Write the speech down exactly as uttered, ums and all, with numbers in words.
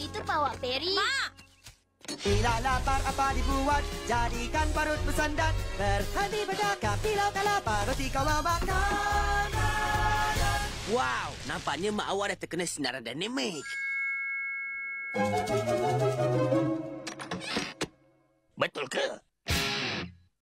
Itu pawak peri. Mak! Bila lapar apa dibuat? Jadikan parut bersandar. Berhenti bercakap bila tak lapar. Roti kau mau makan. Wow, nampaknya mak awak dah terkena sinaran dinamik. Betul ke?